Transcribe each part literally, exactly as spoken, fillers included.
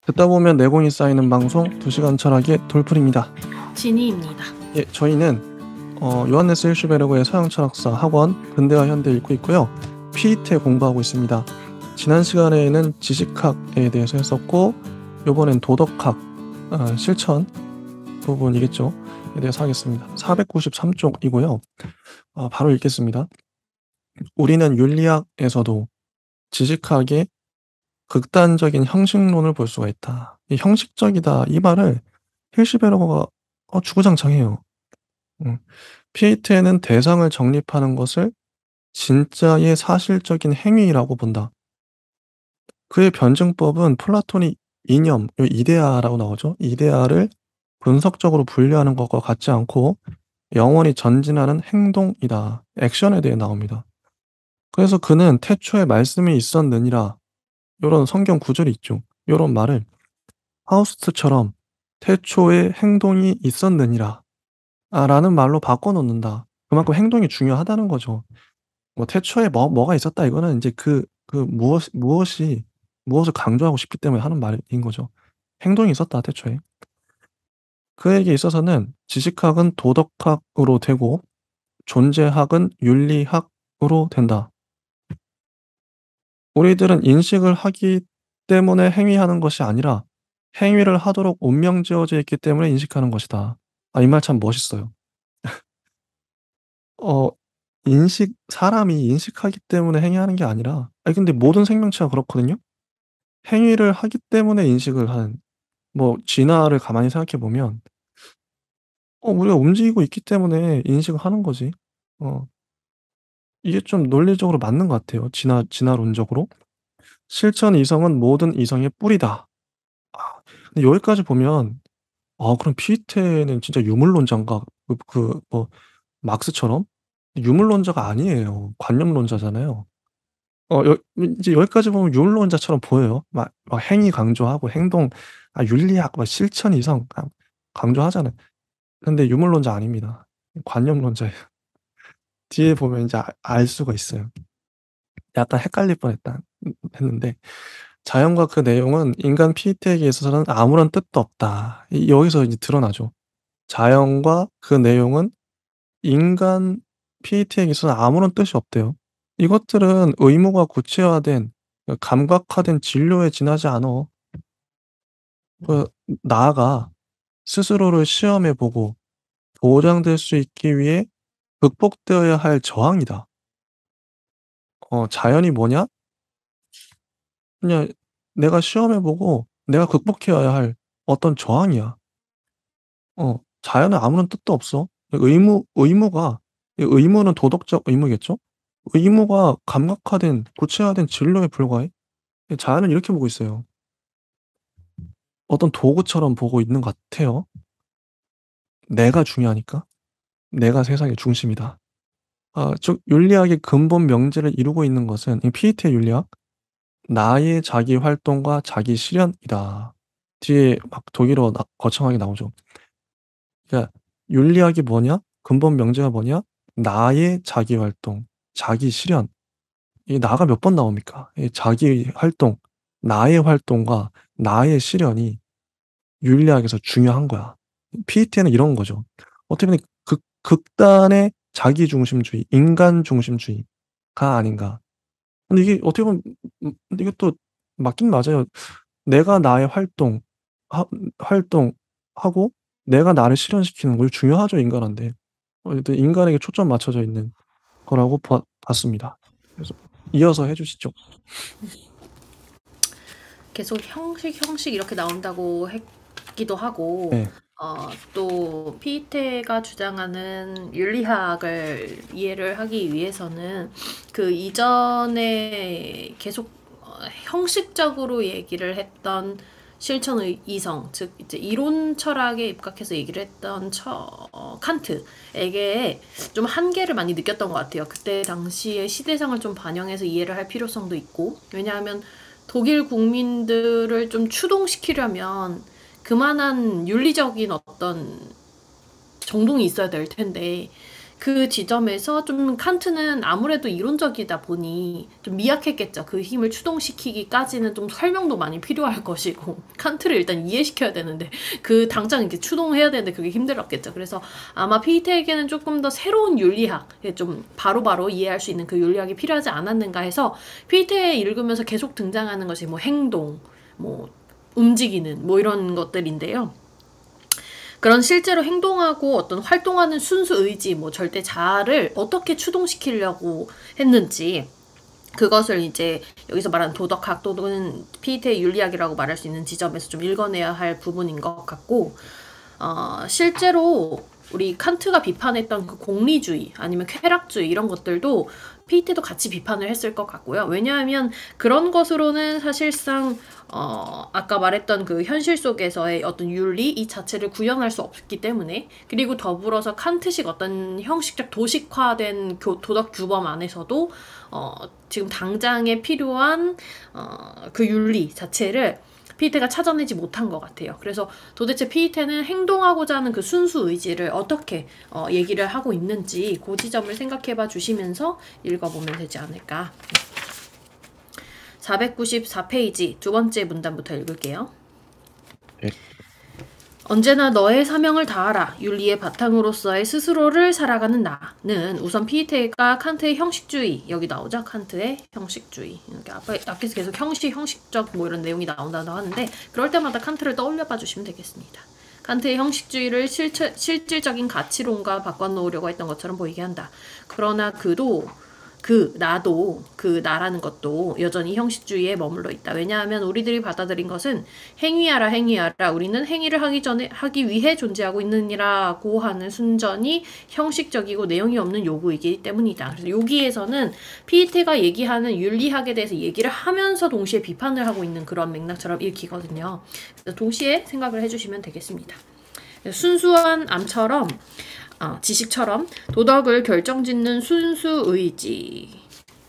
듣다 보면 내공이 쌓이는 방송 두 시간 철학의 돌풀입니다. 진희입니다. 예, 저희는 어, 요한네스 힐슈베르그의 서양 철학사 학원 근대화 현대 읽고 있고요. 피이티에 공부하고 있습니다. 지난 시간에는 지식학에 대해서 했었고 이번엔 도덕학 어, 실천 부분이겠죠. 에 대해서 하겠습니다. 사백구십삼 쪽이고요. 어, 바로 읽겠습니다. 우리는 윤리학에서도 지식학의 극단적인 형식론을 볼 수가 있다. 이 형식적이다 이 말을 힐슈베르거가 어 주구장창해요. 음. 피에테는 대상을 정립하는 것을 진짜의 사실적인 행위라고 본다. 그의 변증법은 플라톤이 이념, 요 이데아라고 나오죠. 이데아를 분석적으로 분류하는 것과 같지 않고 영원히 전진하는 행동이다. 액션에 대해 나옵니다. 그래서 그는 태초에 말씀이 있었느니라 요런 성경 구절이 있죠. 요런 말을 파우스트처럼 태초에 행동이 있었느니라 아 라는 말로 바꿔 놓는다. 그만큼 행동이 중요하다는 거죠. 뭐 태초에 뭐 뭐가 있었다 이거는 인제 그 그 무엇 무엇이 무엇을 강조하고 싶기 때문에 하는 말인 거죠. 행동이 있었다 태초에. 그에게 있어서는 지식학은 도덕학으로 되고 존재학은 윤리학으로 된다. 우리들은 인식을 하기 때문에 행위하는 것이 아니라 행위를 하도록 운명지어져 있기 때문에 인식하는 것이다. 아 이 말 참 멋있어요. 어 인식 사람이 인식하기 때문에 행위하는 게 아니라 아니 근데 모든 생명체가 그렇거든요. 행위를 하기 때문에 인식을 하는 뭐 진화를 가만히 생각해 보면 어 우리가 움직이고 있기 때문에 인식을 하는 거지. 어. 이게 좀 논리적으로 맞는 것 같아요, 진화 진화론적으로. 실천 이성은 모든 이성의 뿌리다. 아 근데 여기까지 보면 아 그럼 피에테는 진짜 유물론자인가? 그 그 뭐 막스처럼? 유물론자가 아니에요. 관념론자잖아요. 어 여 이제 여기까지 보면 유물론자처럼 보여요. 막 막 행위 강조하고 행동 아 윤리학 막 실천 이성 강 강조하잖아요. 근데 유물론자 아닙니다. 관념론자예요. 뒤에 보면 이제 아 알 수가 있어요. 약간 헷갈릴 뻔했다 음 했는데 자연과 그 내용은 인간 피에테에게 있어서는 아무런 뜻도 없다. 이 여기서 이제 드러나죠. 자연과 그 내용은 인간 피에테에게 있어서는 아무런 뜻이 없대요. 이것들은 의무가 구체화된 그 감각화된 진료에 지나지 않어. 그 나아가 스스로를 시험해 보고 보장될 수 있기 위해 극복되어야 할 저항이다. 어 자연이 뭐냐? 그냥 내가 시험해 보고 내가 극복해야 할 어떤 저항이야. 어 자연은 아무런 뜻도 없어. 의무 의무가 이 의무는 도덕적 의무겠죠? 의무가 감각화된 구체화된 진로에 불과해. 이 자연은 이렇게 보고 있어요. 어떤 도구처럼 보고 있는 것 같아요. 내가 중요하니까. 내가 세상의 중심이다. 아 즉 윤리학의 근본 명제를 이루고 있는 것은 이 피에테의 윤리학 나의 자기 활동과 자기 실현이다. 뒤에 막 독일어 나 거창하게 나오죠. 그러니까 윤리학이 뭐냐? 근본 명제가 뭐냐? 나의 자기 활동, 자기 실현. 이 나가 몇 번 나옵니까? 이 자기 활동, 나의 활동과 나의 실현이 윤리학에서 중요한 거야. 피에테는 이런 거죠. 어떻게 보면 극 극단의 자기 중심주의, 인간 중심주의가 아닌가. 근데 이게 어떻게 보면 음 근데 이것도 맞긴 맞아요. 내가 나의 활동 하 활동하고 내가 나를 실현시키는 거 중요하죠, 인간한테. 어 일단 인간에게 초점 맞춰져 있는 거라고 봐 봤습니다. 그래서 이어서 해 주시죠. 계속 형식, 형식 이렇게 나온다고 했기도 하고, 네. 어, 또 피에테가 주장하는 윤리학을 이해를 하기 위해서는 그 이전에 계속 어, 형식적으로 얘기를 했던 실천의 이성, 즉 이제 이론 철학에 입각해서 얘기를 했던 처, 어, 칸트에게 좀 한계를 많이 느꼈던 것 같아요. 그때 당시의 시대상을 좀 반영해서 이해를 할 필요성도 있고, 왜냐하면 독일 국민들을 좀 추동시키려면 그만한 윤리적인 어떤 정동이 있어야 될 텐데 그 지점에서 좀 칸트는 아무래도 이론적이다 보니 좀 미약했겠죠. 그 힘을 추동시키기까지는 좀 설명도 많이 필요할 것이고 칸트를 일단 이해시켜야 되는데 그 당장 이렇게 추동해야 되는데 그게 힘들었겠죠. 그래서 아마 피테에게는 조금 더 새로운 윤리학, 좀 바로바로 이해할 수 있는 그 윤리학이 필요하지 않았는가 해서 피테 읽으면서 계속 등장하는 것이 뭐 행동, 뭐 움직이는 뭐 이런 것들인데요. 그런 실제로 행동하고 어떤 활동하는 순수 의지, 뭐 절대 자아를 어떻게 추동시키려고 했는지 그것을 이제 여기서 말하는 도덕학 또는 피테의 윤리학이라고 말할 수 있는 지점에서 좀 읽어내야 할 부분인 것 같고, 어, 실제로 우리 칸트가 비판했던 그 공리주의 아니면 쾌락주의 이런 것들도 피테도 같이 비판을 했을 것 같고요. 왜냐하면 그런 것으로는 사실상 어, 아까 말했던 그 현실 속에서의 어떤 윤리 이 자체를 구현할 수 없기 때문에, 그리고 더불어서 칸트식 어떤 형식적 도식화된 교, 도덕 규범 안에서도 어, 지금 당장에 필요한 어, 그 윤리 자체를 피테가 찾아내지 못한 것 같아요. 그래서 도대체 피테는 행동하고자 하는 그 순수 의지를 어떻게 어, 얘기를 하고 있는지 그 지점을 생각해봐 주시면서 읽어보면 되지 않을까. 사백구십사 페이지 두 번째 문단부터 읽을게요. 네. 언제나 너의 사명을 다하라. 윤리의 바탕으로서의 스스로를 살아가는 나는 우선 피테가 칸트의 형식주의, 여기 나오죠? 칸트의 형식주의. 이렇게 앞에, 앞에서 계속 형식, 형식적 뭐 이런 내용이 나온다고 하는데 그럴 때마다 칸트를 떠올려 봐 주시면 되겠습니다. 칸트의 형식주의를 실체, 실질적인 가치론과 바꿔놓으려고 했던 것처럼 보이게 한다. 그러나 그도 그 나도 그 나라는 것도 여전히 형식주의에 머물러 있다. 왜냐하면 우리들이 받아들인 것은 행위하라 행위하라 우리는 행위를 하기 전에 하기 위해 존재하고 있느니라고 하는 순전히 형식적이고 내용이 없는 요구이기 때문이다. 그래서 여기에서는 피테가 얘기하는 윤리학에 대해서 얘기를 하면서 동시에 비판을 하고 있는 그런 맥락처럼 읽히거든요. 그래서 동시에 생각을 해주시면 되겠습니다. 순수한 암처럼 어, 지식처럼 도덕을 결정짓는 순수 의지는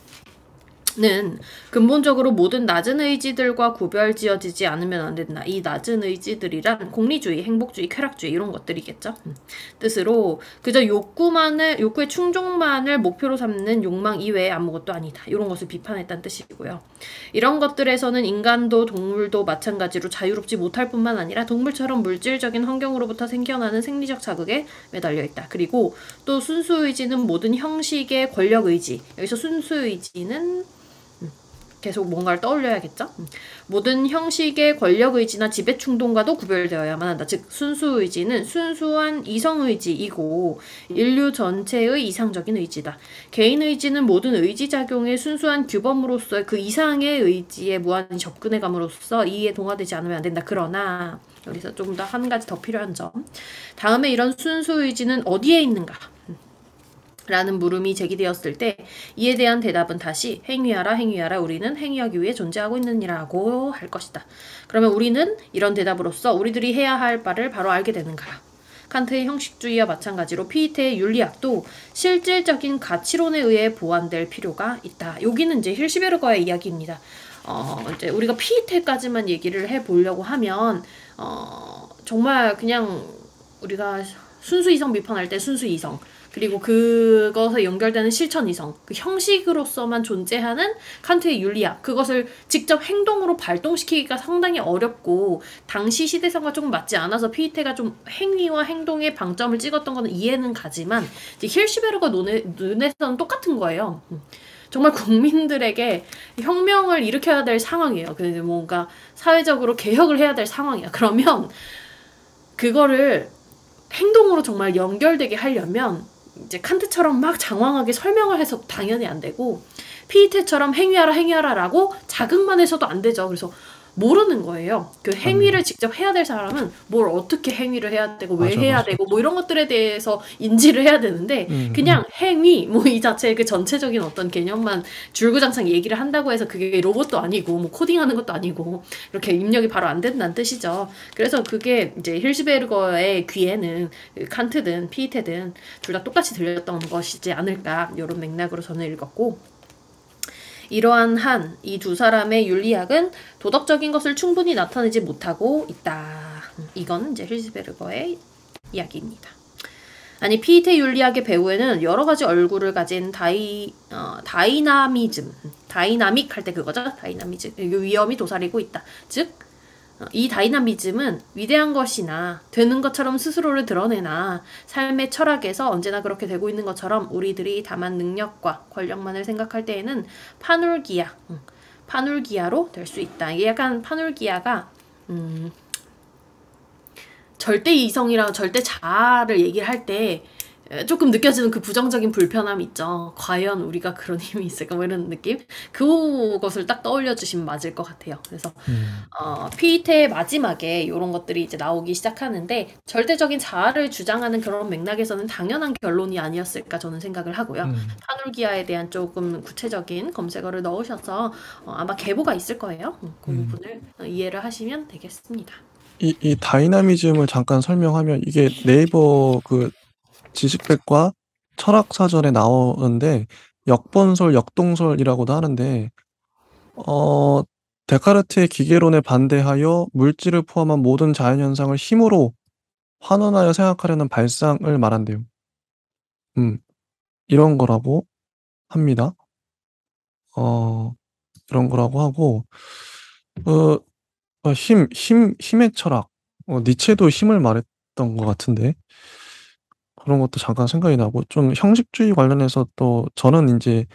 근본적으로 모든 낮은 의지들과 구별지어지지 않으면 안 된다. 이 낮은 의지들이란 공리주의, 행복주의, 쾌락주의 이런 것들이겠죠. 음. 뜻으로 그저 욕구만을 욕구의 충족만을 목표로 삼는 욕망 이외에 아무것도 아니다. 이런 것을 비판했다는 뜻이고요. 이런 것들에서는 인간도 동물도 마찬가지로 자유롭지 못할 뿐만 아니라 동물처럼 물질적인 환경으로부터 생겨나는 생리적 자극에 매달려 있다. 그리고 또 순수의지는 모든 형식의 권력의지, 여기서 순수의지는 계속 뭔가를 떠올려야겠죠? 모든 형식의 권력의지나 지배충동과도 구별되어야만 한다. 즉 순수의지는 순수한 이성의지이고 인류 전체의 이상적인 의지다. 개인의지는 모든 의지작용의 순수한 규범으로서 그 이상의 의지에 무한히 접근해감으로써 이에 동화되지 않으면 안 된다. 그러나 여기서 좀 더 한 가지 더 필요한 점, 다음에 이런 순수의지는 어디에 있는가? 라는 물음이 제기되었을 때 이에 대한 대답은 다시 행위하라 행위하라 우리는 행위하기 위해 존재하고 있느니라고 할 것이다. 그러면 우리는 이런 대답으로서 우리들이 해야 할 바를 바로 알게 되는가. 칸트의 형식주의와 마찬가지로 피테의 윤리학도 실질적인 가치론에 의해 보완될 필요가 있다. 여기는 이제 힐시베르거의 이야기입니다. 어, 이제 우리가 피테까지만 얘기를 해보려고 하면 어, 정말 그냥 우리가 순수 이성 비판할 때 순수 이성, 그리고 그것에 연결되는 실천 이성, 그 형식으로서만 존재하는 칸트의 윤리학, 그것을 직접 행동으로 발동시키기가 상당히 어렵고 당시 시대상과 조금 맞지 않아서 피테가 좀 행위와 행동에 방점을 찍었던 거는 이해는 가지만 이제 힐시베르거 눈에, 눈에서는 똑같은 거예요. 정말 국민들에게 혁명을 일으켜야 될 상황이에요. 그래서 뭔가 사회적으로 개혁을 해야 될 상황이야. 그러면 그거를 행동으로 정말 연결되게 하려면 이제 칸트처럼 막 장황하게 설명을 해서 당연히 안 되고 피테처럼 행위하라 행위하라 라고 자극만 해서도 안 되죠. 그래서 모르는 거예요. 그 행위를 음. 직접 해야 될 사람은 뭘 어떻게 행위를 해야 되고 왜 맞아, 해야 맞아. 되고 뭐 이런 것들에 대해서 인지를 해야 되는데 음, 그냥 음. 행위 뭐 이 자체의 그 전체적인 어떤 개념만 줄구장창 얘기를 한다고 해서 그게 로봇도 아니고 뭐 코딩하는 것도 아니고 이렇게 입력이 바로 안 된다는 뜻이죠. 그래서 그게 이제 힐시베르거의 귀에는 칸트든 피테든 둘 다 똑같이 들렸던 것이지 않을까, 이런 맥락으로 저는 읽었고, 이러한 한 이 두 사람의 윤리학은 도덕적인 것을 충분히 나타내지 못하고 있다. 이건 이제 힐시베르거의 이야기입니다. 아니 피이테 윤리학의 배후에는 여러 가지 얼굴을 가진 다이 어, 다이나미즘, 다이나믹 할 때 그거죠. 다이나미즘. 이 위험이 도사리고 있다. 즉, 어, 이 다이나미즘은 위대한 것이나 되는 것처럼 스스로를 드러내나 삶의 철학에서 언제나 그렇게 되고 있는 것처럼 우리들이 다만 능력과 권력만을 생각할 때에는 파놀기야, 음, 파놀기야로 될 수 있다. 이게 약간 파놀기야가 음, 절대 이성이랑 절대 자아를 얘기를 할 때 조금 느껴지는 그 부정적인 불편함 있죠. 과연 우리가 그런 힘이 있을까 뭐 이런 느낌? 그것을 딱 떠올려 주시면 맞을 것 같아요. 그래서 음. 어, 피이테의 마지막에 이런 것들이 이제 나오기 시작하는데 절대적인 자아를 주장하는 그런 맥락에서는 당연한 결론이 아니었을까 저는 생각을 하고요. 음. 파놀기아에 대한 조금 구체적인 검색어를 넣으셔서 어, 아마 계보가 있을 거예요. 음, 그 음. 부분을 이해를 하시면 되겠습니다. 이 이 다이나미즘을 잠깐 설명하면 이게 네이버 그 지식백과 철학사전에 나오는데 역번설, 역동설이라고도 하는데 어 데카르트의 기계론에 반대하여 물질을 포함한 모든 자연현상을 힘으로 환원하여 생각하려는 발상을 말한대요. 음. 이런 거라고 합니다. 어 이런 거라고 하고 어 어 힘 힘 힘의 철학. 어 니체도 힘을 말했던 것 같은데 그런 것도 잠깐 생각이 나고 좀 형식주의 관련해서 또 저는 인제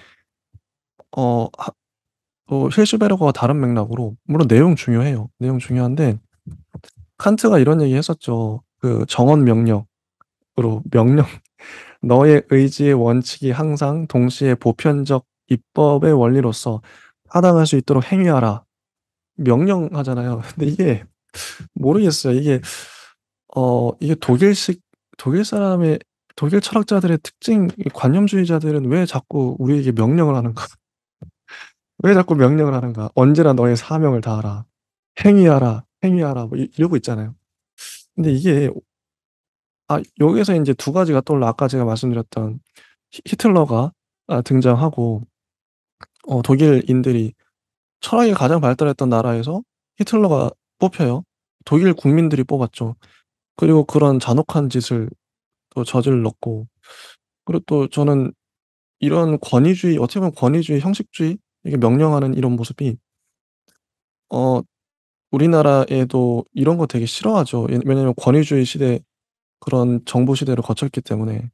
어 하 어 힐스베르거와 다른 맥락으로 물론 내용 중요해요. 내용 중요한데 칸트가 이런 얘기 했었죠. 그 정언 명령으로 명령 "너의 의지의 원칙이 항상 동시에 보편적 입법의 원리로서 타당할 수 있도록 행위하라." 명령하잖아요. 근데 이게 모르겠어요. 이게 어 이게 독일식 독일 사람의 독일 철학자들의 특징 이 관념주의자들은 왜 자꾸 우리에게 명령을 하는가? 왜 자꾸 명령을 하는가? "언제나 너의 사명을 다하라. 행위하라, 행위하라." 뭐 이 이러고 있잖아요. 근데 이게 아 여기에서 인제 두 가지가 떠올라 아까 제가 말씀드렸던 히 히틀러가 아 등장하고 어 독일인들이 철학이 가장 발달했던 나라에서 히틀러가 뽑혀요. 독일 국민들이 뽑았죠. 그리고 그런 잔혹한 짓을 또 저질렀고 그리고 또 저는 이런 권위주의 어떻게 보면 권위주의, 형식주의 이게 명령하는 이런 모습이 어 우리나라에도 이런 거 되게 싫어하죠. 예 왜냐면 권위주의 시대 그런 정보 시대를 거쳤기 때문에.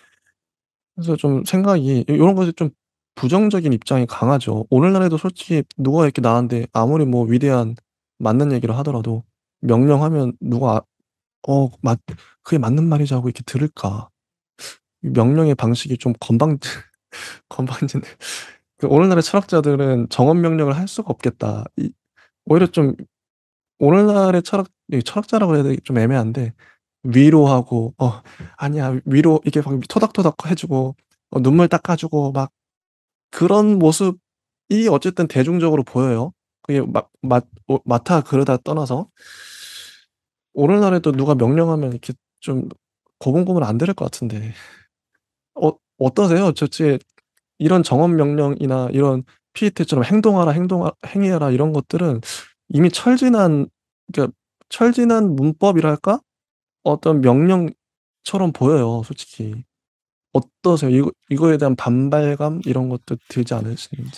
그래서 좀 생각이 요 요런 것에 좀 부정적인 입장이 강하죠. 오늘날에도 솔직히 누가 이렇게 나한테 아무리 뭐 위대한 맞는 얘기를 하더라도 명령하면 누가 아 "어 맞 그게 맞는 말이지." 하고 이렇게 들을까? 이 명령의 방식이 좀 건방 건방진 그 오늘날의 철학자들은 "정언 명령을 할 수가 없겠다." 이 오히려 좀 오늘날의 철학 이 철학자라고 해야 되기 좀 애매한데 위로하고 "어 아니야." 위로 이렇게 막 토닥토닥 해 주고 어 눈물 닦아 주고 막 그런 모습이 어쨌든 대중적으로 보여요. 그게 막 맞 어 맞다 그르다 떠나서 오늘날에도 누가 명령하면 이렇게 좀 고분고분 안 들을 것 같은데. 어 어떠세요? 도대체 이런 정언 명령이나 이런 피이테처럼 행동하라, 행동하 행위하라 이런 것들은 이미 철진한 그러니까 철진한 문법이랄까? 어떤 명령처럼 보여요 솔직히. 어떠세요? 이거 이거에 대한 반발감 이런 것도 들지 않으시는지.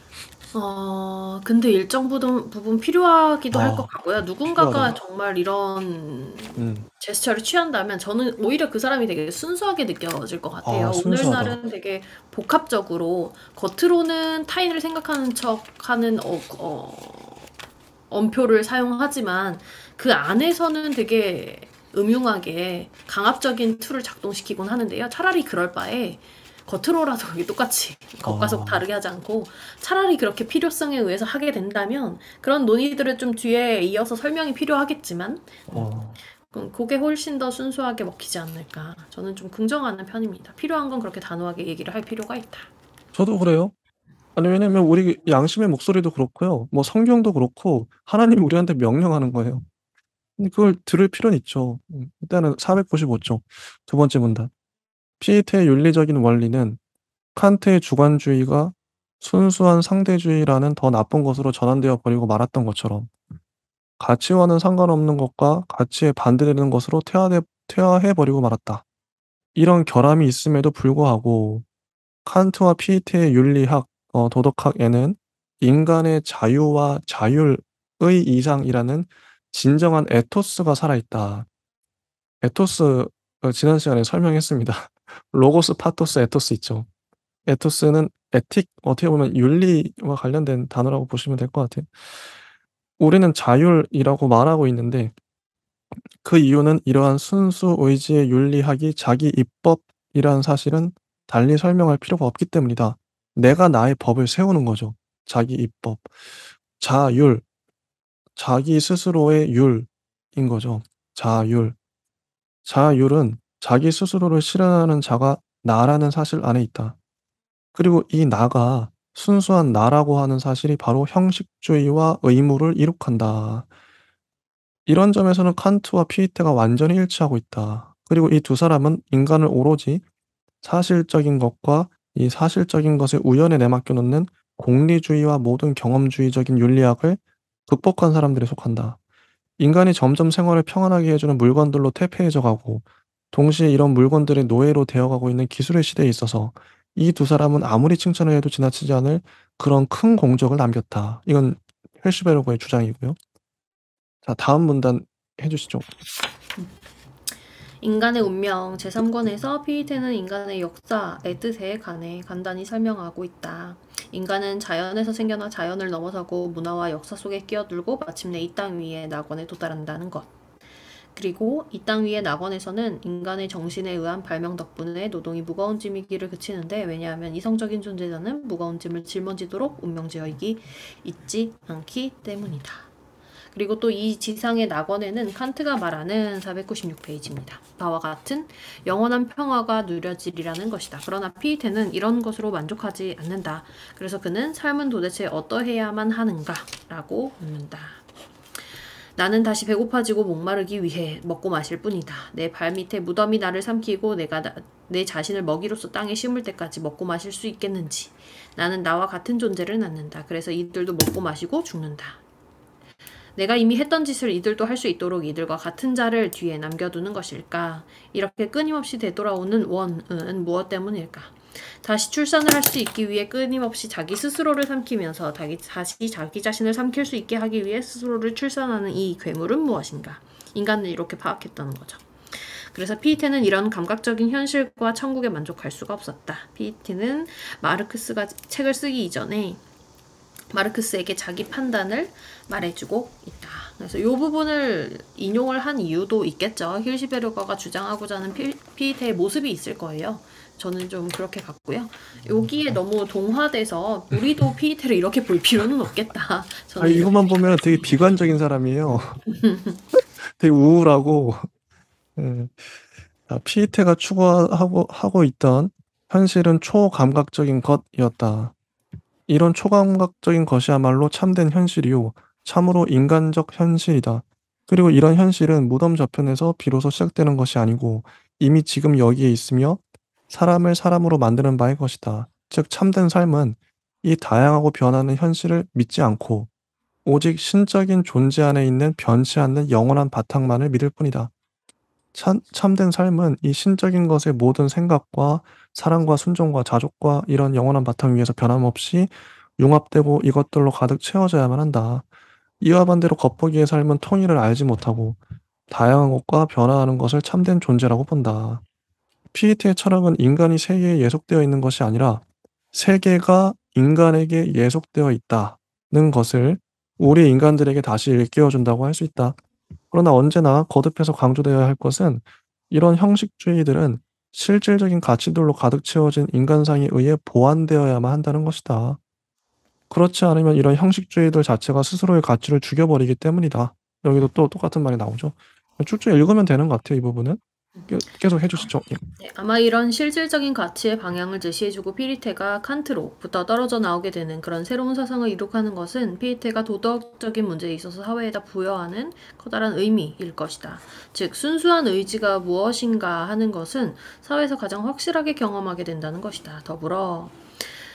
어 근데 일정 부분 부분 필요하기도 할 것 아 같고요. 누군가가 필요하다. 정말 이런 음. 제스처를 취한다면 저는 오히려 그 사람이 되게 순수하게 느껴질 것 같아요. 아 순수하다. 오늘날은 되게 복합적으로 겉으로는 타인을 생각하는 척하는 어 어 언표를 사용하지만 그 안에서는 되게 음흉하게 강압적인 툴을 작동시키곤 하는데요. 차라리 그럴 바에 겉으로라도 이게 똑같이 겉과 속 아. 다르게 하지 않고 차라리 그렇게 필요성에 의해서 하게 된다면 그런 논의들을 좀 뒤에 이어서 설명이 필요하겠지만 음, 어. 그- 그게 훨씬 더 순수하게 먹히지 않을까. 저는 좀 긍정하는 편입니다. 필요한 건 그렇게 단호하게 얘기를 할 필요가 있다. 저도 그래요. 아니 왜냐면 우리 양심의 목소리도 그렇고요. 뭐 성경도 그렇고 하나님이 우리한테 명령하는 거예요. 근데 그걸 들을 필요는 있죠. 음 일단은 사백구십오 쪽 두 번째 문단. 피에테의 윤리적인 원리는 칸트의 주관주의가 순수한 상대주의라는 더 나쁜 것으로 전환되어 버리고 말았던 것처럼 가치와는 상관없는 것과 가치에 반대되는 것으로 퇴화돼 퇴화해 버리고 말았다. 이런 결함이 있음에도 불구하고 칸트와 피에테의 윤리학, 어 도덕학에는 인간의 자유와 자율의 이상이라는 진정한 에토스가 살아있다. 에토스 어 지난 시간에 설명했습니다. 로고스, 파토스, 에토스 있죠. 에토스는 에틱 어떻게 보면 윤리와 관련된 단어라고 보시면 될 것 같아요. 우리는 자율이라고 말하고 있는데 그 이유는 이러한 순수 의지의 윤리학이 자기 입법이라는 사실은 달리 설명할 필요가 없기 때문이다. 내가 나의 법을 세우는 거죠. 자기 입법. 자율, 자기 스스로의 율인 거죠. 자율. 자율은 자기 스스로를 실현하는 자가 나라는 사실 안에 있다. 그리고 이 나가 순수한 나라고 하는 사실이 바로 형식주의와 의무를 이룩한다. 이런 점에서는 칸트와 피에테가 완전히 일치하고 있다. 그리고 이 두 사람은 인간을 오로지 사실적인 것과 이 사실적인 것을 우연에 내맡겨 놓는 공리주의와 모든 경험주의적인 윤리학을 극복한 사람들에 속한다. 인간이 점점 생활을 평안하게 해 주는 물건들로 태폐해져 가고 동시에 이런 물건들의 노예로 되어 가고 있는 기술의 시대에 있어서 이 두 사람은 아무리 칭찬을 해도 지나치지 않을 그런 큰 공적을 남겼다. 이건 헬슈베르그의 주장이고요. 자, 다음 문단 해 주시죠. 인간의 운명 제삼 권에서 피에테는 인간의 역사의 뜻에 관해 간단히 설명하고 있다. 인간은 자연에서 생겨나 자연을 넘어서고 문화와 역사 속에 끼어들고 마침내 이 땅 위의 낙원에 도달한다는 것. 그리고 이 땅 위의 낙원에서는 인간의 정신에 의한 발명 덕분에 노동이 무거운 짐이기를 그치는데, 왜냐하면 이성적인 존재자는 무거운 짐을 짊어지도록 운명지어있기 있지 않기 때문이다. 그리고 또 이 지상의 낙원에는 칸트가 말하는 사백구십육 페이지입니다. 바와 같은 영원한 평화가 누려지리라는 것이다. 그러나 피에테는 이런 것으로 만족하지 않는다. 그래서 그는 삶은 도대체 어떠해야만 하는가? 라고 묻는다. 나는 다시 배고파지고 목마르기 위해 먹고 마실 뿐이다. 내 발밑에 무덤이 나를 삼키고 내가 나, 내 자신을 먹이로써 땅에 심을 때까지 먹고 마실 수 있겠는지. 나는 나와 같은 존재를 낳는다. 그래서 이들도 먹고 마시고 죽는다. 내가 이미 했던 짓을 이들도 할 수 있도록 이들과 같은 자를 뒤에 남겨두는 것일까? 이렇게 끊임없이 되돌아오는 원은 무엇 때문일까? 다시 출산을 할 수 있기 위해 끊임없이 자기 스스로를 삼키면서 자기, 다시 자기 자신을 삼킬 수 있게 하기 위해 스스로를 출산하는 이 괴물은 무엇인가? 인간은 이렇게 파악했다는 거죠. 그래서 피에테는 이런 감각적인 현실과 천국에 만족할 수가 없었다. 피에테는 마르크스가 책을 쓰기 이전에 마르크스에게 자기 판단을 말해주고 있다. 그래서 이 부분을 인용을 한 이유도 있겠죠. 힐시베르거가 주장하고자 하는 피, 피에테의 모습이 있을 거예요. 저는 좀 그렇게 같고요. 여기에 너무 동화돼서 우리도 피에테를 이렇게 볼 필요는 없겠다. 아, 이것만 보면 되게 비관적인 사람이에요. 되게 우울하고. 예. 자, 피에테가 추구하고 하고 있던 현실은 초감각적인 것이었다. 이런 초감각적인 것이야말로 참된 현실이요, 참으로 인간적 현실이다. 그리고 이런 현실은 무덤 저편에서 비로소 시작되는 것이 아니고 이미 지금 여기에 있으며 사람을 사람으로 만드는 바의 것이다. 즉 참된 삶은 이 다양하고 변하는 현실을 믿지 않고 오직 신적인 존재 안에 있는 변치 않는 영원한 바탕만을 믿을 뿐이다. 참, 참된 삶은 이 신적인 것의 모든 생각과 사랑과 순종과 자족과 이런 영원한 바탕 위에서 변함없이 융합되고 이것들로 가득 채워져야만 한다. 이와 반대로 겉보기의 삶은 통일을 알지 못하고 다양한 것과 변화하는 것을 참된 존재라고 본다. 피에테의 철학은 인간이 세계에 예속되어 있는 것이 아니라 세계가 인간에게 예속되어 있다는 것을 우리 인간들에게 다시 일깨워준다고 할 수 있다. 그러나 언제나 거듭해서 강조되어야 할 것은 이런 형식주의들은 실질적인 가치들로 가득 채워진 인간상에 의해 보완되어야만 한다는 것이다. 그렇지 않으면 이런 형식주의들 자체가 스스로의 가치를 죽여버리기 때문이다. 여기도 또 똑같은 말이 나오죠. 쭉쭉 읽으면 되는 것 같아요, 이 부분은. 계속 해주시죠. 예. 네, 아마 이런 실질적인 가치의 방향을 제시해주고 피에테가 칸트로부터 떨어져 나오게 되는 그런 새로운 사상을 이룩하는 것은 피에테가 도덕적인 문제에 있어서 사회에다 부여하는 커다란 의미일 것이다. 즉 순수한 의지가 무엇인가 하는 것은 사회에서 가장 확실하게 경험하게 된다는 것이다. 더불어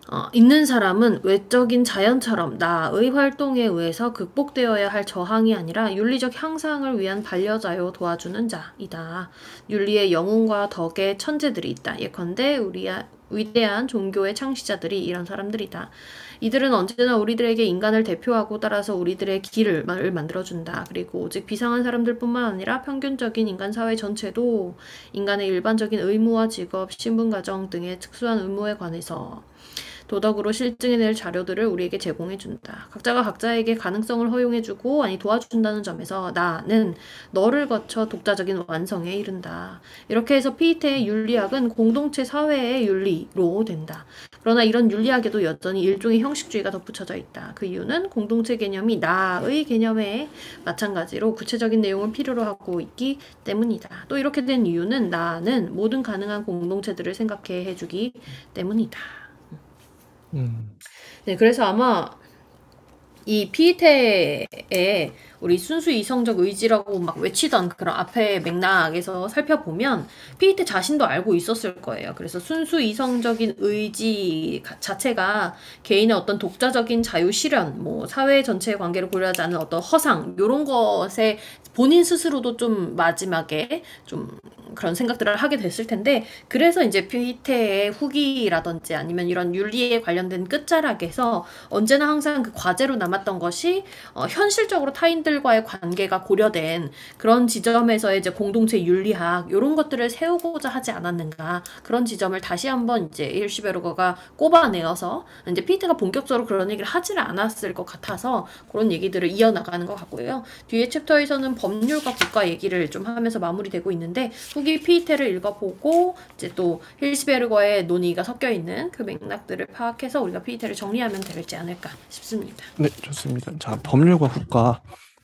어, 있는 사람은 외적인 자연처럼 나의 활동에 의해서 극복되어야 할 저항이 아니라 윤리적 향상을 위한 반려자요 도와주는 자이다. 윤리의 영웅과 덕의 천재들이 있다. 예컨대 우리 위대한 종교의 창시자들이 이런 사람들이다. 이들은 언제나 우리들에게 인간을 대표하고 따라서 우리들의 길을 만들어준다. 그리고 오직 비상한 사람들뿐만 아니라 평균적인 인간 사회 전체도 인간의 일반적인 의무와 직업, 신분 가정 등의 특수한 의무에 관해서 도덕으로 실증해낼 자료들을 우리에게 제공해준다. 각자가 각자에게 가능성을 허용해주고 아니 도와준다는 점에서 나는 너를 거쳐 독자적인 완성에 이른다. 이렇게 해서 피이테의 윤리학은 공동체 사회의 윤리로 된다. 그러나 이런 윤리학에도 여전히 일종의 형식주의가 덧붙여져 있다. 그 이유는 공동체 개념이 나의 개념에 마찬가지로 구체적인 내용을 필요로 하고 있기 때문이다. 또 이렇게 된 이유는 나는 모든 가능한 공동체들을 생각해 해주기 때문이다. 음. 네, 그래서 아마 이 피이테의 우리 순수 이성적 의지라고 막 외치던 그런 앞에 맥락에서 살펴보면 피이테 자신도 알고 있었을 거예요. 그래서 순수 이성적인 의지 자체가 개인의 어떤 독자적인 자유 실현, 뭐 사회 전체의 관계를 고려하지 않는 어떤 허상 이런 것에 본인 스스로도 좀 마지막에 좀 그런 생각들을 하게 됐을 텐데 그래서 이제 피이테의 후기라든지 아니면 이런 윤리에 관련된 끝자락에서 언제나 항상 그 과제로 남았던 것이 어, 현실적으로 타인들과의 관계가 고려된 그런 지점에서의 이제 공동체 윤리학 이런 것들을 세우고자 하지 않았는가 그런 지점을 다시 한번 이제 일시베르거가 꼽아내어서 이제 피이테가 본격적으로 그런 얘기를 하지를 않았을 것 같아서 그런 얘기들을 이어나가는 것 같고요. 뒤에 챕터에서는 법률과 국가 얘기를 좀 하면서 마무리되고 있는데 후기 피이테를 읽어보고 이제 또 힐스베르거의 논의가 섞여 있는 그 맥락들을 파악해서 우리가 피이테를 정리하면 되지 않을까 싶습니다. 네, 좋습니다. 자, 법률과 국가.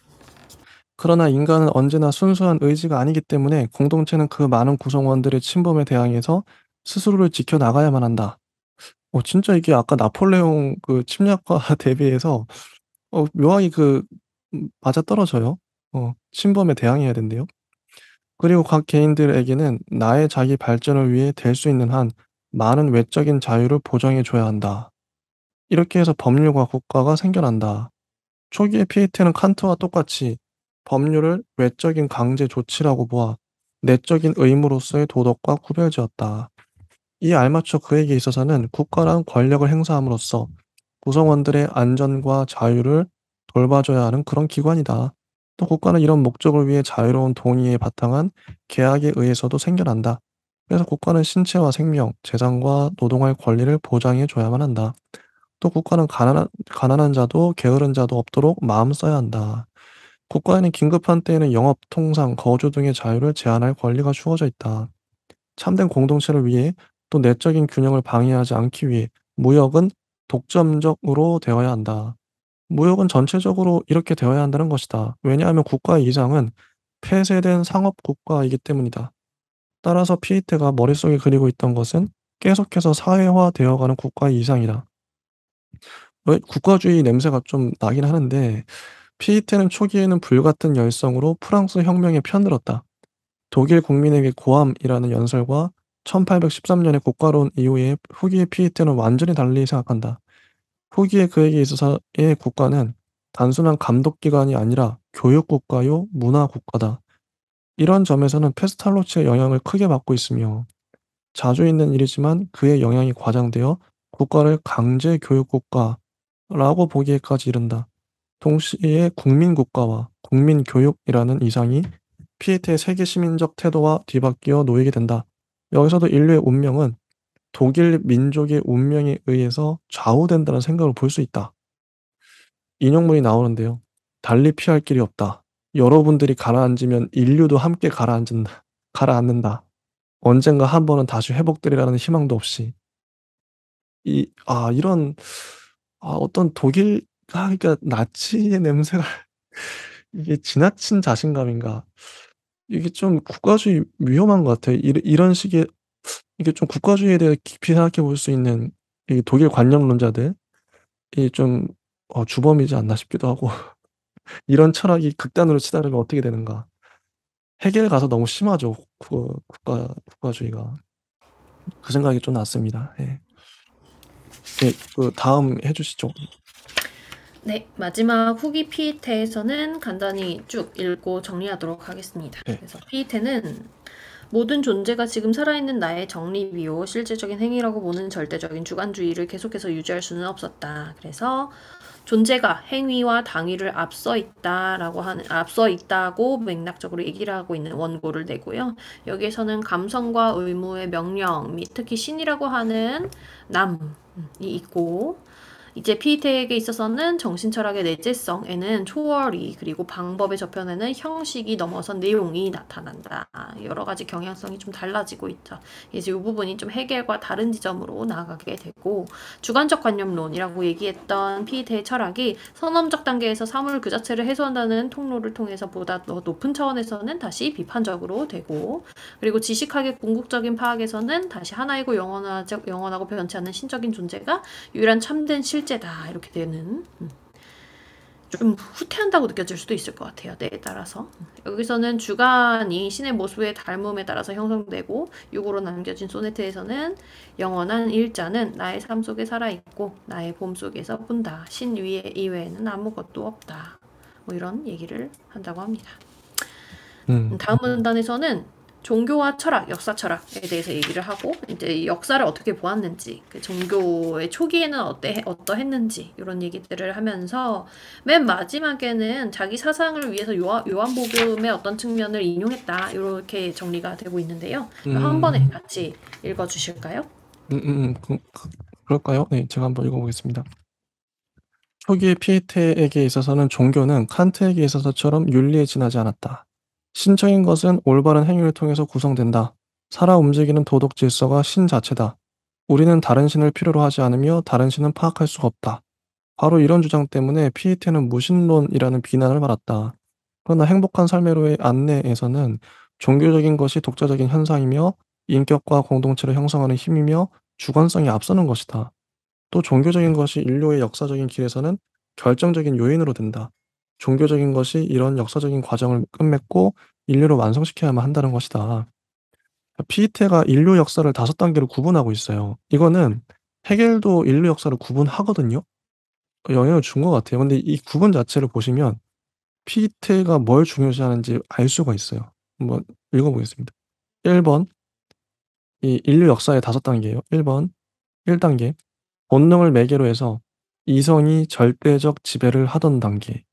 그러나 인간은 언제나 순수한 의지가 아니기 때문에 공동체는 그 많은 구성원들의 침범에 대항해서 스스로를 지켜나가야만 한다. 어, 진짜 이게 아까 나폴레옹 그 침략과 대비해서 어, 묘하게 그 음, 맞아떨어져요. 어, 침범에 대항해야 된대요. 그리고 각 개인들에게는 나의 자기 발전을 위해 될 수 있는 한 많은 외적인 자유를 보장해 줘야 한다. 이렇게 해서 법률과 국가가 생겨난다. 초기의 피에테는 칸트와 똑같이 법률을 외적인 강제 조치라고 보아 내적인 의무로서의 도덕과 구별지었다. 이에 알맞춰 그에게 있어서는 국가란 권력을 행사함으로써 구성원들의 안전과 자유를 돌봐줘야 하는 그런 기관이다. 또 국가는 이런 목적을 위해 자유로운 동의에 바탕한 계약에 의해서도 생겨난다. 그래서 국가는 신체와 생명, 재산과 노동할 권리를 보장해 줘야만 한다. 또 국가는 가난한, 가난한 자도 게으른 자도 없도록 마음 써야 한다. 국가에는 긴급한 때에는 영업, 통상, 거주 등의 자유를 제한할 권리가 주어져 있다. 참된 공동체를 위해 또 내적인 균형을 방해하지 않기 위해 무역은 독점적으로 되어야 한다. 무역은 전체적으로 이렇게 되어야 한다는 것이다. 왜냐하면 국가의 이상은 폐쇄된 상업 국가이기 때문이다. 따라서 피에테가 머릿속에 그리고 있던 것은 계속해서 사회화되어가는 국가의 이상이다. 왜 국가주의 냄새가 좀 나긴 하는데 피에테는 초기에는 불같은 열성으로 프랑스 혁명에 편들었다. 독일 국민에게 고함이라는 연설과 천팔백십삼 년의 국가론 이후에 후기의 피에테는 완전히 달리 생각한다. 후기에 그에게 있어서의 국가는 단순한 감독기관이 아니라 교육국가요 문화국가다. 이런 점에서는 페스탈로치의 영향을 크게 받고 있으며 자주 있는 일이지만 그의 영향이 과장되어 국가를 강제 교육국가라고 보기에까지 이른다. 동시에 국민국가와 국민교육이라는 이상이 피에테의 세계 시민적 태도와 뒤바뀌어 놓이게 된다. 여기서도 인류의 운명은 독일 민족의 운명에 의해서 좌우된다는 생각을 볼 수 있다. 인용문이 나오는데요. 달리 피할 길이 없다. 여러분들이 가라앉으면 인류도 함께 가라앉는다. 가라앉는다. 언젠가 한 번은 다시 회복되리라는 희망도 없이. 이, 아, 이런, 아, 어떤 독일, 아, 그러니까 나치의 냄새가 이게 지나친 자신감인가? 이게 좀 국가주의 위험한 것 같아요. 이, 이런 식의 이게 좀 국가주의에 대해 깊이 생각해 볼 수 있는 이 독일 관념론자들이 좀 어 주범이지 않나 싶기도 하고 이런 철학이 극단으로 치달으면 어떻게 되는가. 해결 가서 너무 심하죠. 그 국가 국가주의가. 그 생각이 좀 났습니다. 예. 네. 그 다음 해 주시죠. 네. 마지막 후기 피이테에서는 간단히 쭉 읽고 정리하도록 하겠습니다. 네. 그래서 피이테는 모든 존재가 지금 살아있는 나의 정립이요 실제적인 행위라고 보는 절대적인 주관주의를 계속해서 유지할 수는 없었다. 그래서 존재가 행위와 당위를 앞서 있다라고 하는 앞서 있다고 맥락적으로 얘기를 하고 있는 원고를 내고요. 여기에서는 감성과 의무의 명령 및 특히 신이라고 하는 남이 있고 이제 피이테에게 있어서는 정신철학의 내재성에는 초월이 그리고 방법의 저편에는 형식이 넘어선 내용이 나타난다. 여러 가지 경향성이 좀 달라지고 있죠. 이제 이 부분이 좀 해겔과 다른 지점으로 나아가게 되고 주관적 관념론이라고 얘기했던 피이테의 철학이 선험적 단계에서 사물 그 자체를 해소한다는 통로를 통해서 보다 더 높은 차원에서는 다시 비판적으로 되고 그리고 지식학의 궁극적인 파악에서는 다시 하나이고 영원하고, 영원하고 변치 않는 신적인 존재가 유일한 참된 실제다 이렇게 되는 좀 후퇴한다고 느껴질 수도 있을 것 같아요. 때에 따라서 여기서는 주관이 신의 모습의 닮음에 따라서 형성되고 육으로 남겨진 소네트에서는 영원한 일자는 나의 삶 속에 살아있고 나의 봄 속에서 분다. 신 위에 이외에는 아무것도 없다. 뭐 이런 얘기를 한다고 합니다. 음. 다음 문단에서는 종교와 철학, 역사 철학에 대해서 얘기를 하고 이제 역사를 어떻게 보았는지, 그 종교의 초기에는 어때 어떠했는지 이런 얘기들을 하면서 맨 마지막에는 자기 사상을 위해서 요한, 요한복음의 어떤 측면을 인용했다 이렇게 정리가 되고 있는데요. 음. 한 번에 같이 읽어주실까요? 음음 음, 그, 그, 그럴까요? 네, 제가 한번 읽어보겠습니다. 초기의 피에테에게 있어서는 종교는 칸트에게 있어서처럼 윤리에 지나지 않았다. 신적인 것은 올바른 행위를 통해서 구성된다. 살아 움직이는 도덕 질서가 신 자체다. 우리는 다른 신을 필요로 하지 않으며 다른 신은 파악할 수가 없다. 바로 이런 주장 때문에 피에테는 무신론이라는 비난을 받았다. 그러나 행복한 삶의로의 안내에서는 종교적인 것이 독자적인 현상이며 인격과 공동체를 형성하는 힘이며 주관성이 앞서는 것이다. 또 종교적인 것이 인류의 역사적인 길에서는 결정적인 요인으로 된다. 종교적인 것이 이런 역사적인 과정을 끝맺고 인류를 완성시켜야만 한다는 것이다. 피이테가 인류 역사를 다섯 단계로 구분하고 있어요. 이거는 헤겔도 인류 역사를 구분하거든요. 영향을 준 것 같아요. 근데 이 구분 자체를 보시면 피이테가 뭘 중요시하는지 알 수가 있어요. 한번 읽어보겠습니다. 일 번, 이 인류 역사의 다섯 단계예요. 일 번, 일 단계. 본능을 매개로 해서 이성이 절대적 지배를 하던 단계.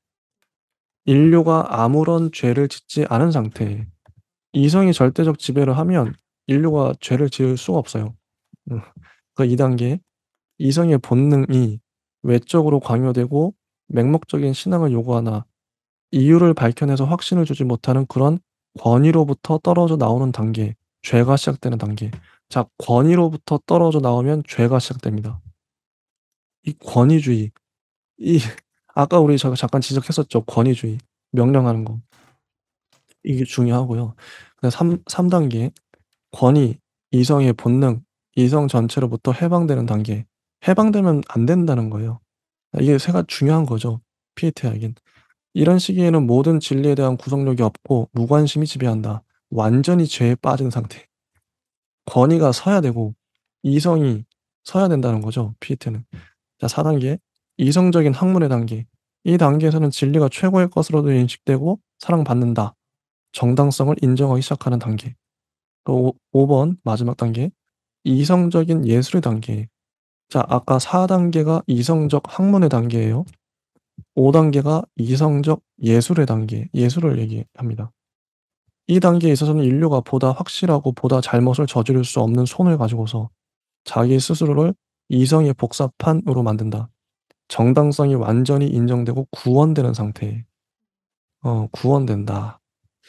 인류가 아무런 죄를 짓지 않은 상태. 이성이 절대적 지배를 하면 인류가 죄를 지을 수가 없어요. 음. 그 이 단계. 이성의 본능이 외적으로 강요되고 맹목적인 신앙을 요구하나 이유를 밝혀내서 확신을 주지 못하는 그런 권위로부터 떨어져 나오는 단계. 죄가 시작되는 단계. 자, 권위로부터 떨어져 나오면 죄가 시작됩니다. 이 권위주의. 이 아까 우리 제가 잠깐 지적했었죠. 권위주의. 명령하는 거. 이게 중요하고요. 그다음 삼 삼 단계 권위, 이성의 본능, 이성 전체로부터 해방되는 단계. 해방되면 안 된다는 거예요. 이게 세 가지 중요한 거죠, 피에테에겐. 이런 시기에는 모든 진리에 대한 구속력이 없고 무관심이 지배한다. 완전히 죄에 빠진 상태. 권위가 서야 되고 이성이 서야 된다는 거죠, 피에테는. 자, 사 단계 이성적인 학문의 단계. 이 단계에서는 진리가 최고의 것으로도 인식되고 사랑받는다. 정당성을 인정하기 시작하는 단계. 또 오 번 마지막 단계 이성적인 예술의 단계. 자, 아까 사 단계가 이성적 학문의 단계예요. 오 단계가 이성적 예술의 단계, 예술을 얘기합니다. 이 단계에 있어서는 인류가 보다 확실하고 보다 잘못을 저지를 수 없는 손을 가지고서 자기 스스로를 이성의 복사판으로 만든다. 정당성이 완전히 인정되고 구원되는 상태. 어, 구원된다.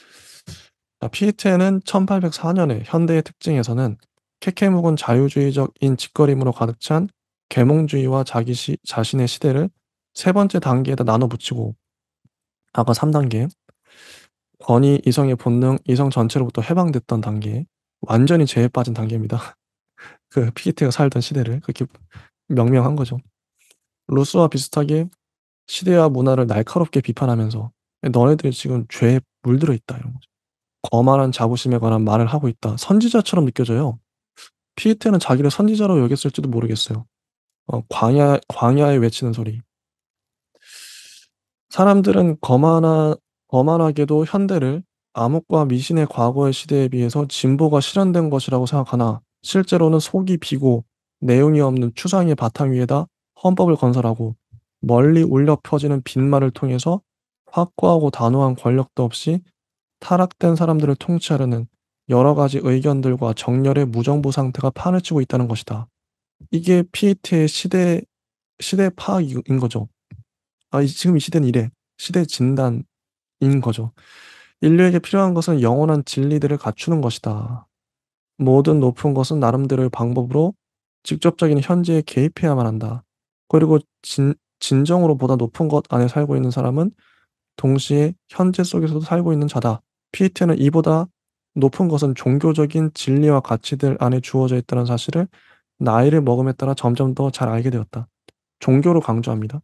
자, 피에테는 천팔백사 년에 현대의 특징에서는 케케묵은 자유주의적인 짓거림으로 가득 찬 계몽주의와 자기 시, 자신의 시대를 세 번째 단계에다 나눠 붙이고 아까 삼 단계 권위, 이성의 본능, 이성 전체로부터 해방됐던 단계 완전히 죄에 빠진 단계입니다. 그 피에테가 살던 시대를 그렇게 명명한 거죠. 루스와 비슷하게 시대와 문화를 날카롭게 비판하면서 너네들이 지금 죄에 물들어 있다 이런 거죠. 거만한 자부심에 관한 말을 하고 있다. 선지자처럼 느껴져요. 피에테는 자기를 선지자로 여겼을지도 모르겠어요. 어 광야 광야에 외치는 소리. 사람들은 거만하 거만하게도 현대를 암흑과 미신의 과거의 시대에 비해서 진보가 실현된 것이라고 생각하나 실제로는 속이 비고 내용이 없는 추상의 바탕 위에다 헌법을 건설하고 멀리 울려 퍼지는 빈말을 통해서 확고하고 단호한 권력도 없이 타락된 사람들을 통치하려는 여러 가지 의견들과 정렬의 무정부 상태가 판을 치고 있다는 것이다. 이게 피이티의 시대 시대 파악인 거죠. 아 이 지금 이 시대는 이래. 시대 진단인 거죠. 인류에게 필요한 것은 영원한 진리들을 갖추는 것이다. 모든 높은 것은 나름대로의 방법으로 직접적인 현재에 개입해야만 한다. 그리고 진 진정으로 보다 높은 것 안에 살고 있는 사람은 동시에 현재 속에서도 살고 있는 자다. 피이티는 이보다 높은 것은 종교적인 진리와 가치들 안에 주어져 있다는 사실을 나이를 먹음에 따라 점점 더 잘 알게 되었다. 종교를 강조합니다.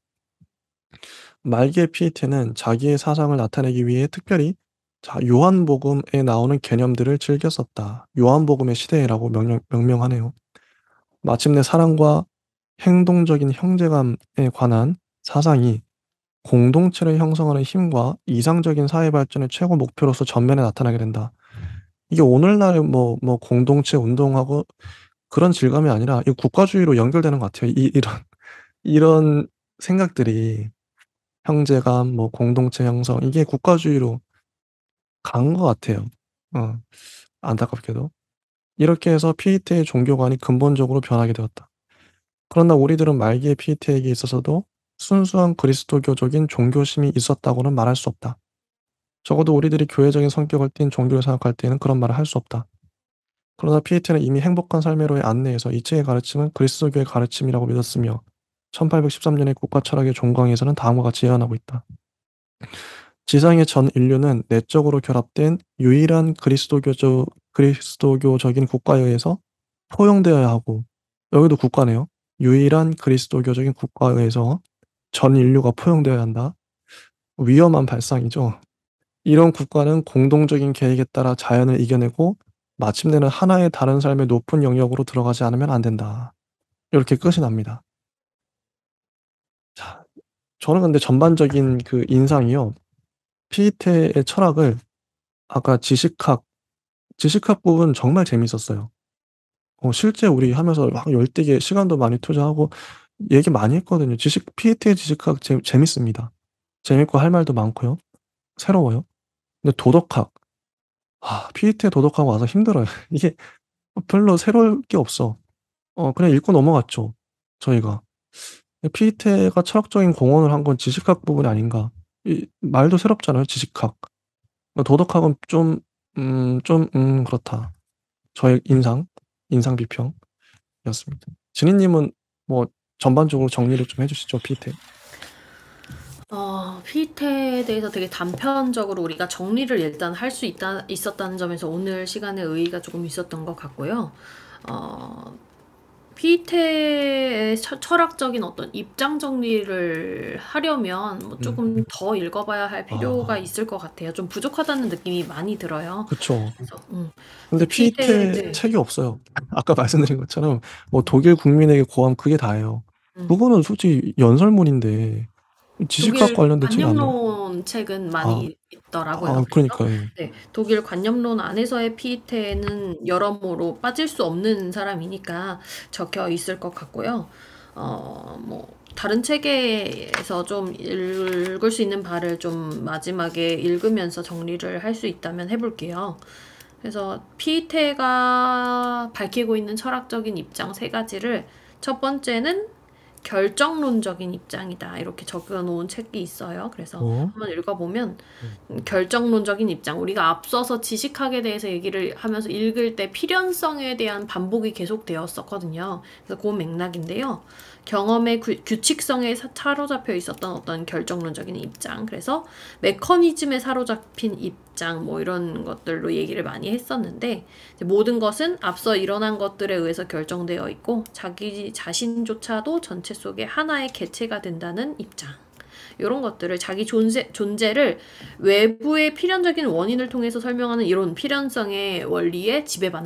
말기의 피이티는 자기의 사상을 나타내기 위해 특별히 자 요한복음에 나오는 개념들을 즐겨 썼다. 요한복음의 시대라고 명령 명명하네요. 마침내 사랑과 행동적인 형제감에 관한 사상이 공동체를 형성하는 힘과 이상적인 사회 발전의 최고 목표로서 전면에 나타나게 된다. 이게 오늘날 뭐 뭐 공동체 운동하고 그런 질감이 아니라 이 국가주의로 연결되는 것 같아요. 이 이런 이런 생각들이 형제감 뭐 공동체 형성 이게 국가주의로 간 것 같아요. 어 안타깝게도. 이렇게 해서 피이티의 종교관이 근본적으로 변하게 되었다. 그러나 우리들은 말기의 피이티에게 있어서도 순수한 그리스도교적인 종교심이 있었다고는 말할 수 없다. 적어도 우리들이 교회적인 성격을 띤 종교를 생각할 때에는 그런 말을 할 수 없다. 그러나 피이티는 이미 행복한 삶의로의 안내에서 이 책의 가르침은 그리스도교의 가르침이라고 믿었으며 천팔백십삼 년의 국가 철학의 종강에서는 다음과 같이 예언하고 있다. 지상의 전 인류는 내적으로 결합된 유일한 그리스도교적 그리스도교적인 국가에 의해서 포용되어야 하고 여기도 국가네요. 유일한 그리스도교적인 국가에 의해서 전 인류가 포용되어야 한다. 위험한 발상이죠. 이런 국가는 공동적인 계획에 따라 자연을 이겨내고 마침내는 하나의 다른 삶의 높은 영역으로 들어가지 않으면 안 된다. 이렇게 끝이 납니다. 자, 저는 근데 전반적인 그 인상이요. 피이테의 철학을 아까 지식학, 지식학 부분 정말 재밌었어요. 어 실제 우리 하면서 막 열되게 시간도 많이 투자하고 얘기 많이 했거든요. 지식 피이티의 지식학 재 재밌습니다. 재밌고 할 말도 많고요. 새로워요. 근데 도덕학, 아 피이티의 도덕학 와서 힘들어요. 이게 어 별로 새로울 게 없어. 어 그냥 읽고 넘어갔죠, 저희가. 피이테가 철학적인 공헌을 한 건 지식학 부분이 아닌가. 이 말도 새롭잖아요, 지식학. 어 도덕학은 좀 음 좀 음 그렇다. 저의 인상, 인상 비평이었습니다. 진희 님은 뭐 전반적으로 정리를 좀 해 주시죠, 피이테. 어 피이테에 대해서 되게 단편적으로 우리가 정리를 일단 할 수 있다 있었다는 점에서 오늘 시간에 의의가 조금 있었던 것 같고요. 어 피이테의 철 철학적인 어떤 입장 정리를 하려면 뭐 쪼금 음. 더 읽어봐야 할 필요가 아. 있을 것 같아요. 좀 부족하다는 느낌이 많이 들어요. 그쵸. 그래서 음 근데 그래서 피이테 피이테 네. 책이 없어요. 아까 말씀드린 것처럼 뭐 독일 국민에게 고함 그게 다예요. 음. 그거는 솔직히 연설문인데 지식학 독일 관련된 책이 아니에요. 관념론 책은 아. 많이 있더라고요. 아 그래서 그러니까 예. 네 독일 관념론 안에서의 피이테는 여러모로 빠질 수 없는 사람이니까 적혀 있을 것 같고요. 어 뭐 다른 책에서 좀 읽을 수 있는 바를 좀 마지막에 읽으면서 정리를 할 수 있다면 해 볼게요. 그래서 피이테가 밝히고 있는 철학적인 입장 세 가지를 첫 번째는 "결정론적인 입장이다." 이렇게 적어 놓은 책이 있어요. 그래서 어? 한번 읽어 보면 음. 음 결정론적인 입장 우리가 앞서서 지식학에 대해서 얘기를 하면서 읽을 때 필연성에 대한 반복이 계속되었었거든요. 그래서 고 맥락인데요. 경험의 규 규칙성에 사 사로잡혀 있었던 어떤 결정론적인 입장 그래서 메커니즘에 사로잡힌 입장 뭐 이런 것들로 얘기를 많이 했었는데 이제 모든 것은 앞서 일어난 것들에 의해서 결정되어 있고 자기 자신조차도 전체 속의 하나의 개체가 된다는 입장. 요런 것들을 자기 존재 존재를 외부의 필연적인 원인을 통해서 설명하는 이론 필연성의 원리에 지배받는다.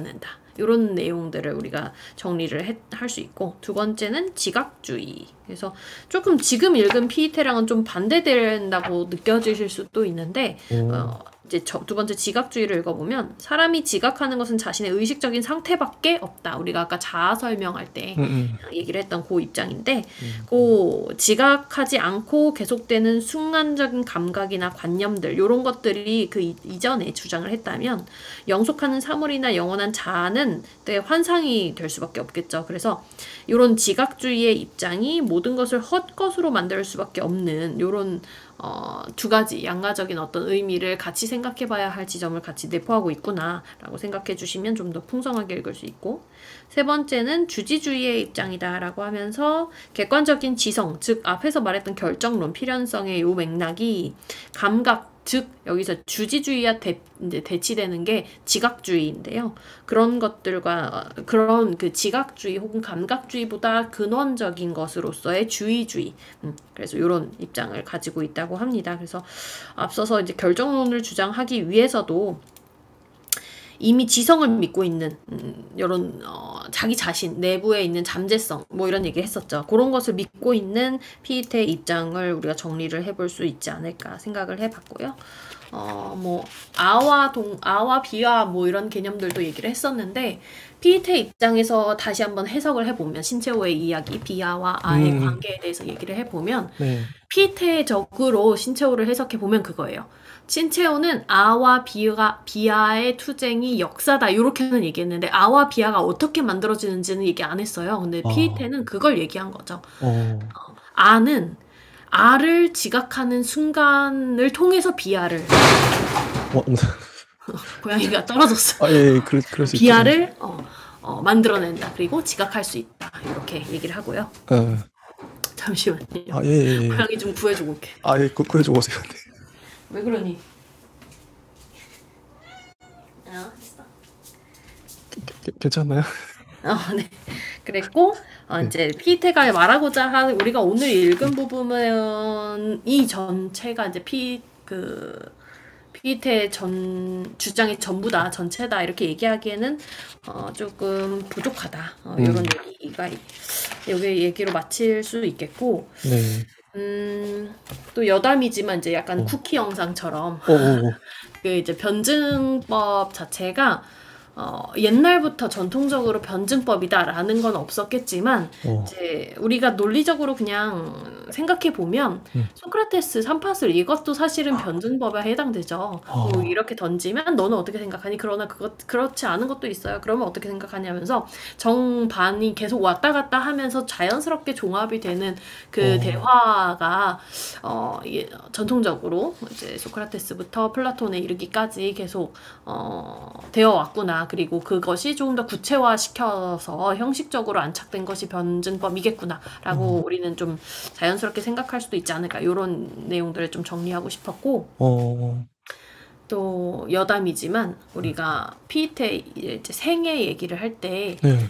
요런 내용들을 우리가 정리를 할 수 있고, 두 번째는 지각주의. 그래서 조금 지금 읽은 피이테랑은 좀 반대된다고 느껴지실 수도 있는데, 오. 어, 이제 저, 두 번째 지각주의를 읽어보면, 사람이 지각하는 것은 자신의 의식적인 상태밖에 없다. 우리가 아까 자아 설명할 때 음, 음. 얘기를 했던 그 입장인데, 음. 그 지각하지 않고 계속되는 순간적인 감각이나 관념들, 요런 것들이 그 이- 이전에 주장을 했다면, 영속하는 사물이나 영원한 자아는 되게 환상이 될 수밖에 없겠죠. 그래서 요런 지각주의의 입장이 모든 것을 헛것으로 만들 수밖에 없는 요런 어, 두 가지 양가적인 어떤 의미를 같이 생각해 봐야 할 지점을 같이 내포하고 있구나라고 생각해 주시면 좀 더 풍성하게 읽을 수 있고, 세 번째는 주지주의의 입장이다라고 하면서 객관적인 지성, 즉 앞에서 말했던 결정론, 필연성의 요 맥락이 감각, 즉 여기서 주지주의와 대, 이제 대치되는 게 지각주의인데요. 그런 것들과 그런 그 지각주의 혹은 감각주의보다 근원적인 것으로서의 주의주의, 음, 그래서 이런 입장을 가지고 있다고 합니다. 그래서 앞서서 이제 결정론을 주장하기 위해서도 이미 지성을 믿고 있는 음, 이런 어, 자기 자신 내부에 있는 잠재성 뭐 이런 얘기 했었죠. 그런 것을 믿고 있는 피이테의 입장을 우리가 정리를 해볼 수 있지 않을까 생각을 해봤고요. 어, 뭐 아와 동 아와 비와 뭐 이런 개념들도 얘기를 했었는데, 피이테 입장에서 다시 한번 해석을 해보면 신체호의 이야기 비아와 아의 음. 관계에 대해서 얘기를 해보면, 네. 피이테적으로 신체호를 해석해보면 그거예요. 신체호는 아와 비아, 비아의 투쟁이 역사다 이렇게는 얘기했는데, 아와 비아가 어떻게 만들어지는지는 얘기 안 했어요. 근데 아. 피이테는 그걸 얘기한 거죠. 어. 아는 아를 지각하는 순간을 통해서 비아를 어, 고양이가 떨어졌어. 아, 예, 예, 그럴, 그럴 수 있죠. 비아를 어, 어, 만들어낸다. 그리고 지각할 수 있다. 이렇게 얘기를 하고요. 예. 잠시만요. 아, 예, 예, 예. 고양이 좀 구해주고 올게. 아, 예, 구, 구해주고 오세요. 네. 왜 그러니? 아, 됐어. 게- 괜찮나요? 어, 네. 그랬고, 어, 이제 피테가 말하고자 한 우리가 오늘 읽은 부분은 이 전체가 이제 피 그 피테의 전 주장의 전부다, 전체다 이렇게 얘기하기에는 어, 조금 부족하다. 어, 이런 음. 얘기가 여기 얘기로 마칠 수 있겠고, 네. 음, 또 여담이지만 이제 약간 어. 쿠키 영상처럼 어, 어, 어. 그 이제 변증법 자체가 어, 옛날부터 전통적으로 변증법이다라는 건 없었겠지만, 어. 이제 우리가 논리적으로 그냥 생각해 보면 음. 소크라테스 삼파술 이것도 사실은 변증법에 해당되죠. 아. 뭐 이렇게 던지면 너는 어떻게 생각하니? 그러나 그것 그렇지 않은 것도 있어요. 그러면 어떻게 생각하냐면서 정반이 계속 왔다 갔다 하면서 자연스럽게 종합이 되는 그 어. 대화가 어, 이게 전통적으로 이제 소크라테스부터 플라톤에 이르기까지 계속 어, 되어 왔구나. 그리고 그것이 조금 더 구체화시켜서 형식적으로 안착된 것이 변증법이겠구나라고 음. 우리는 좀 자연스럽게 생각할 수도 있지 않을까. 이런 내용들을 좀 정리하고 싶었고, 어. 또 여담이지만 우리가 피이테 이제 생애 얘기를 할 때 네.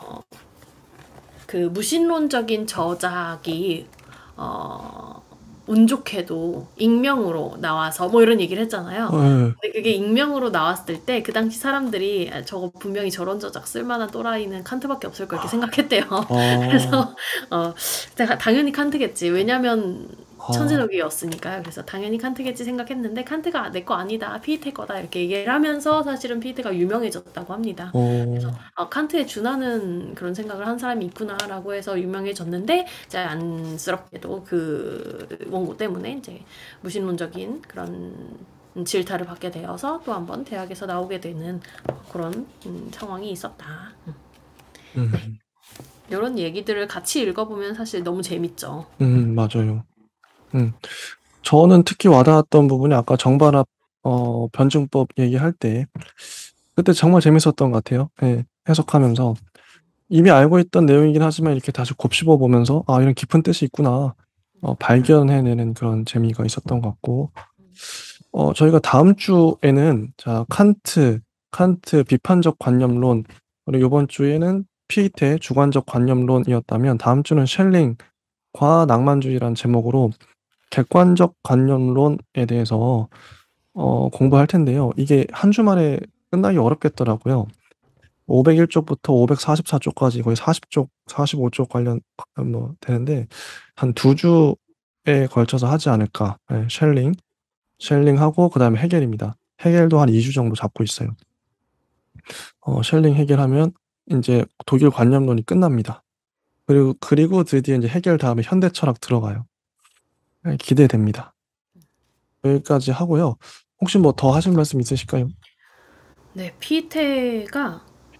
그 무신론적인 저작이 어, 운 좋게도 익명으로 나와서 뭐 이런 얘기를 했잖아요. 어, 예. 근데 그게 익명으로 나왔을 때 그 당시 사람들이 아, 저거 분명히 저런 저작 쓸만한 또라이는 칸트밖에 없을 거 이렇게 생각했대요. 아. 그래서 어, 다- 당연히 칸트겠지. 왜냐면 아. 천재적이었으니까요. 그래서 당연히 칸트겠지 생각했는데, 칸트가 내 거 아니다, 피이테 거다 이렇게 얘기를 하면서 사실은 피이테가 유명해졌다고 합니다. 어. 아, 칸트에 준하는 그런 생각을 한 사람이 있구나라고 해서 유명해졌는데, 이제 안쓰럽게도 그 원고 때문에 이제 무신론적인 그런 질타를 받게 되어서 또 한 번 대학에서 나오게 되는 그런 음, 상황이 있었다. 음. 이런 얘기들을 같이 읽어보면 사실 너무 재밌죠. 음, 맞아요. 음. 저는 특히 와닿았던 부분이 아까 정반합 어, 변증법 얘기할 때 그때 정말 재밌었던 것 같아요. 예. 해석하면서 이미 알고 있던 내용이긴 하지만 이렇게 다시 곱씹어 보면서 '아, 이런 깊은 뜻이 있구나.' 어, 발견해내는 그런 재미가 있었던 것 같고, 어, 저희가 다음 주에는 자 칸트, 칸트 비판적 관념론, 그리고 요번 주에는 피이테의 주관적 관념론이었다면 다음 주는 셸링 과학낭만주의라는 제목으로 객관적 관념론에 대해서 어, 공부할 텐데요. 이게 한 주 만에 끝나기 어렵겠더라고요. 오백일 쪽부터 오백사십사 쪽까지 거의 사십 쪽, 사십오 쪽 관련 뭐 되는데 한 두 주에 걸쳐서 하지 않을까. 예 쉘링. 쉘링하고 그다음에 해겔입니다. 해겔도 한 이 주 정도 잡고 있어요. 어 쉘링 해겔하면 인제 독일 관념론이 끝납니다. 그리고 그리고 드디어 인제 해겔 다음에 현대 철학 들어가요. 예 기대됩니다. 여기까지 하고요. 혹시 뭐 더 하실 말씀 있으실까요? 네. 피이테가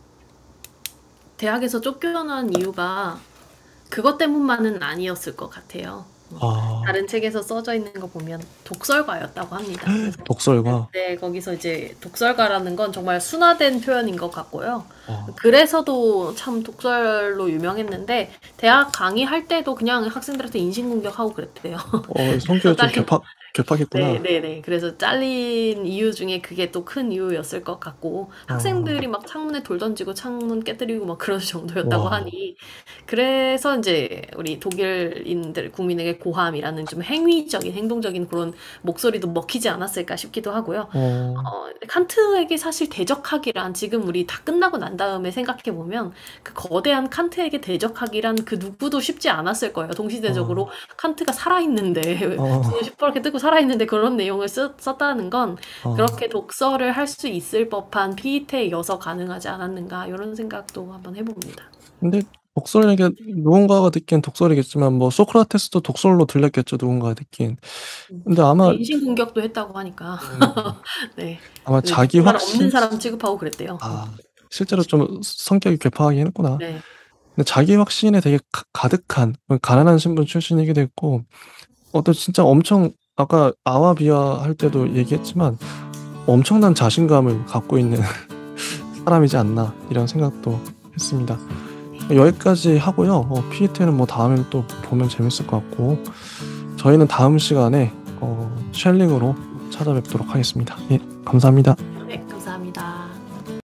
대학에서 쫓겨난 이유가 그것 때문만은 아니었을 것 같아요. 어 아. 다른 책에서 써져 있는 거 보면 독설가였다고 합니다. 그래서 독설가. 네 거기서 이제 독설가라는 건 정말 순화된 표현인 것 같고요. 아. 그래서도 참 독설로 유명했는데 대학 강의할 때도 그냥 학생들한테 인신공격하고 그랬대요. 어 그래서 성격이 좀 잘린 괴팍 괴팍했구나. 네네네. 그래서 잘린 이유 중에 그게 또 큰 이유였을 것 같고 아. 학생들이 막 창문에 돌 던지고 창문 깨뜨리고 막 그럴 정도였다고 와. 하니 그래서 인제 우리 독일인들 국민에게 고함이라는 좀 행위적인 행동적인 그런 목소리도 먹히지 않았을까 싶기도 하고요. 어. 어 칸트에게 사실 대적하기란 지금 우리 다 끝나고 난 다음에 생각해 보면 그 거대한 칸트에게 대적하기란 그 누구도 쉽지 않았을 거예요. 동시대적으로 어. 칸트가 살아있는데 어. 눈을 시퍼렇게 뜨고 살아있는데 그런 내용을 쓰 썼다는 건 어. 그렇게 독설을 할 수 있을 법한 피이테여서 가능하지 않았는가 요런 생각도 한번 해 봅니다. 근데 독설에게 누군가가 듣기엔 독설이겠지만 뭐 소크라테스도 독설로 들렸겠죠 누군가가 듣기엔. 음. 근데 근데 아마 인신공격도 했다고 하니까. 음. 네. 아마 그 자기 정말 없는 확신 사람 취급하고 그랬대요. 어. 아 실제로 좀 성격이 괴팍하긴 했구나. 네. 근데 자기 확신에 되게 가 가득한 어 가난한 신분 출신이기도 했고 어떤 진짜 엄청 아까 아와비아 할 때도 얘기했지만 '엄청난 자신감을 갖고 있는 사람이지 않나.' 이런 생각도 했습니다. 여기까지 하고요. 어 피이테는 뭐 다음에 또 보면 재밌을 것 같고 저희는 다음 시간에 어 쉘링으로 찾아뵙도록 하겠습니다. 예 감사합니다.